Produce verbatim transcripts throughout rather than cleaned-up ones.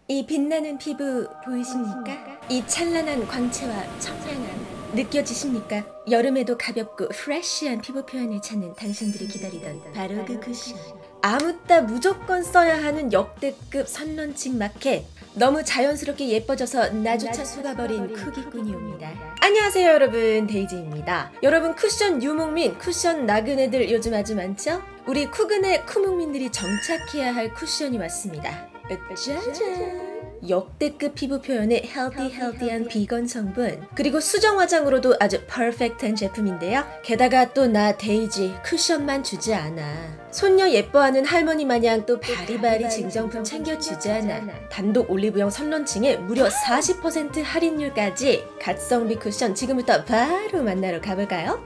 이 빛나는 피부 보이십니까? 이 찬란한 광채와 청량함 느껴지십니까? 여름에도 가볍고 프레쉬한 피부 표현을 찾는 당신들이 기다리던 바로 그 쿠션. 아무따 무조건 써야 하는 역대급 선런칭 마켓. 너무 자연스럽게 예뻐져서 나조차 속아버린 쿠기꾼이옵니다. 안녕하세요 여러분, 데이지입니다. 여러분, 쿠션 유목민, 쿠션 나그네들 요즘 아주 많죠? 우리 쿠근의 쿠목민들이 정착해야 할 쿠션이 왔습니다. 짜잔! 역대급 피부 표현에 헬디 헬디한 비건 성분, 그리고 수정 화장으로도 아주 퍼펙트한 제품인데요. 게다가 또 나 데이지 쿠션만 주지 않아. 손녀 예뻐하는 할머니 마냥 또 바리바리 증정품 챙겨주지 않아. 단독 올리브영 선런칭에 무려 사십 퍼센트 할인율까지. 갓성비 쿠션 지금부터 바로 만나러 가볼까요?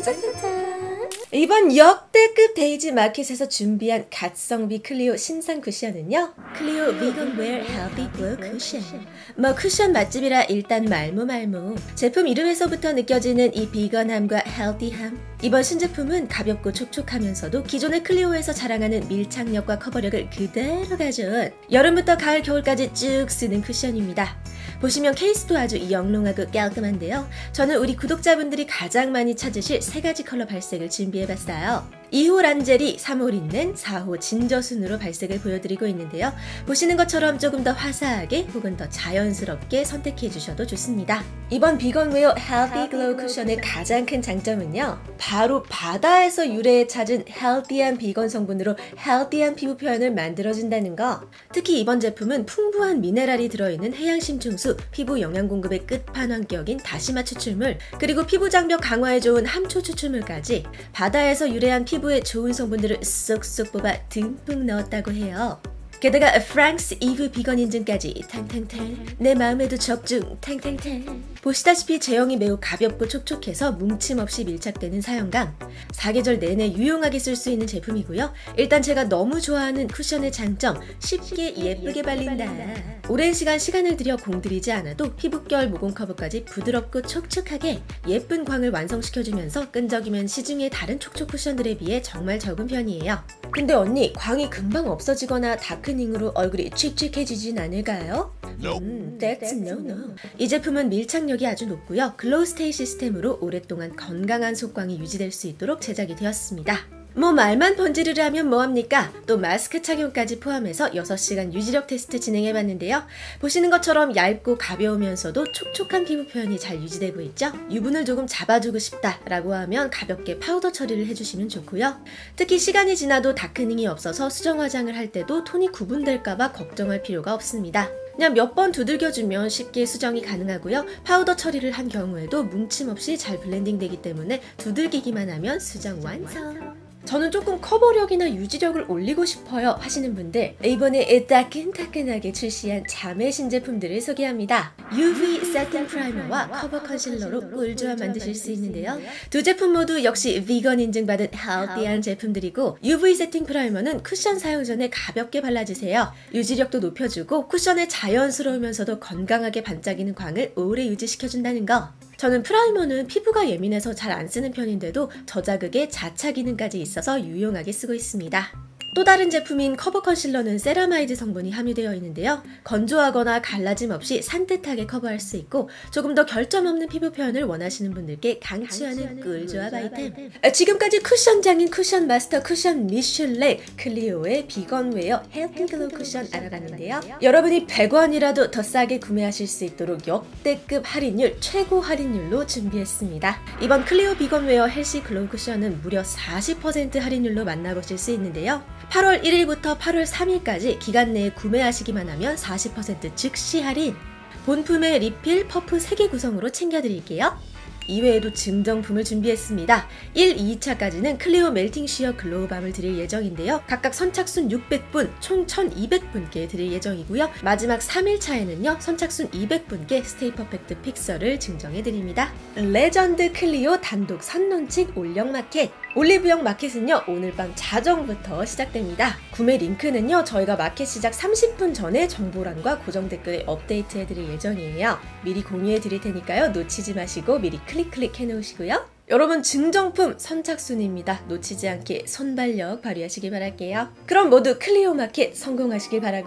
반짝반짝! 이번 역대급 데이지 마켓에서 준비한 갓성비 클리오 신상 쿠션은요, 클리오 비건 웨어 헬디 글로우 쿠션. 뭐 쿠션 맛집이라 일단 말모말모. 제품 이름에서부터 느껴지는 이 비건함과 헬디함. 이번 신제품은 가볍고 촉촉하면서도 기존의 클리오에서 자랑하는 밀착력과 커버력을 그대로 가져온 여름부터 가을 겨울까지 쭉 쓰는 쿠션입니다. 보시면 케이스도 아주 영롱하고 깔끔한데요. 저는 우리 구독자분들이 가장 많이 찾으실 세 가지 컬러 발색을 준비해봤어요. 이 호 란제리, 삼 호 린넨, 사 호 진저 순으로 발색을 보여드리고 있는데요. 보시는 것처럼 조금 더 화사하게 혹은 더 자연스럽게 선택해 주셔도 좋습니다. 이번 비건웨어 헬디 글로우 쿠션의 가장 큰 장점은요, 바로 바다에서 유래해 찾은 헬디한 비건 성분으로 헬디한 피부 표현을 만들어준다는 거. 특히 이번 제품은 풍부한 미네랄이 들어있는 해양심층수, 피부 영양 공급의 끝판왕격인 다시마 추출물, 그리고 피부 장벽 강화에 좋은 함초 추출물까지 바다에서 유래한 피부에 좋은 성분들을 쏙쏙 뽑아 듬뿍 넣었다고 해요. 게다가 프랑스 이브 비건 인증까지 탕탕탕. 내 마음에도 적중 탕탕탕. 보시다시피 제형이 매우 가볍고 촉촉해서 뭉침 없이 밀착되는 사용감. 사계절 내내 유용하게 쓸 수 있는 제품이고요. 일단 제가 너무 좋아하는 쿠션의 장점, 쉽게 예쁘게 발린다. 오랜 시간 시간을 들여 공들이지 않아도 피부결 모공 커버까지 부드럽고 촉촉하게 예쁜 광을 완성시켜주면서 끈적이면 시중의 다른 촉촉 쿠션들에 비해 정말 적은 편이에요. 근데 언니, 광이 금방 없어지거나 다크닝으로 얼굴이 칙칙해지진 않을까요? 음, that's no no. 이 제품은 밀착력이 아주 높고요. 글로우 스테이 시스템으로 오랫동안 건강한 속광이 유지될 수 있도록 제작이 되었습니다. 뭐 말만 번지르르 하면 뭐합니까? 또 마스크 착용까지 포함해서 여섯 시간 유지력 테스트 진행해봤는데요. 보시는 것처럼 얇고 가벼우면서도 촉촉한 피부 표현이 잘 유지되고 있죠? 유분을 조금 잡아주고 싶다 라고 하면 가볍게 파우더 처리를 해주시면 좋고요. 특히 시간이 지나도 다크닝이 없어서 수정 화장을 할 때도 톤이 구분될까봐 걱정할 필요가 없습니다. 그냥 몇 번 두들겨주면 쉽게 수정이 가능하고요. 파우더 처리를 한 경우에도 뭉침 없이 잘 블렌딩 되기 때문에 두들기기만 하면 수정 완성! 저는 조금 커버력이나 유지력을 올리고 싶어요 하시는 분들, 이번에 따끈따끈하게 출시한 자매 신제품들을 소개합니다. 유브이 세팅 프라이머와 커버 컨실러로 꿀조합 만드실 수 있는데요. 두 제품 모두 역시 비건 인증받은 헬디한 제품들이고, 유브이 세팅 프라이머는 쿠션 사용 전에 가볍게 발라주세요. 유지력도 높여주고 쿠션의 자연스러우면서도 건강하게 반짝이는 광을 오래 유지시켜준다는 거. 저는 프라이머는 피부가 예민해서 잘 안 쓰는 편인데도 저자극에 자차 기능까지 있어서 유용하게 쓰고 있습니다. 또 다른 제품인 커버 컨실러는 세라마이드 성분이 함유되어 있는데요. 건조하거나 갈라짐 없이 산뜻하게 커버할 수 있고, 조금 더 결점 없는 피부 표현을 원하시는 분들께 강추하는 꿀조합 아이템. 지금까지 쿠션장인 쿠션 마스터 쿠션 미슐레 클리오의 비건웨어 헬디 글로우 쿠션 알아봤는데요. 여러분이 백 원이라도 더 싸게 구매하실 수 있도록 역대급 할인율, 최고 할인율로 준비했습니다. 이번 클리오 비건웨어 헬시 글로우 쿠션은 무려 사십 퍼센트 할인율로 만나보실 수 있는데요. 팔월 일일부터 팔월 삼일까지 기간 내에 구매하시기만 하면 사십 퍼센트 즉시 할인! 본품의 리필, 퍼프 세 개 구성으로 챙겨드릴게요. 이외에도 증정품을 준비했습니다. 일, 이차까지는 클리오 멜팅 쉬어 글로우밤을 드릴 예정인데요. 각각 선착순 육백 분, 총 천이백 분께 드릴 예정이고요. 마지막 삼 일차에는요, 선착순 이백 분께 스테이 퍼펙트 픽서를 증정해드립니다. 레전드 클리오 단독 선론칭 올영 마켓! 올리브영 마켓은요, 오늘 밤 자정부터 시작됩니다. 구매 링크는요, 저희가 마켓 시작 삼십 분 전에 정보란과 고정 댓글에 업데이트해드릴 예정이에요. 미리 공유해드릴 테니까요, 놓치지 마시고 미리 클릭 클릭 해놓으시고요. 여러분, 증정품 선착순입니다. 놓치지 않게 손발력 발휘하시길 바랄게요. 그럼 모두 클리오 마켓 성공하시길 바라고요.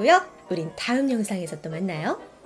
우린 다음 영상에서 또 만나요.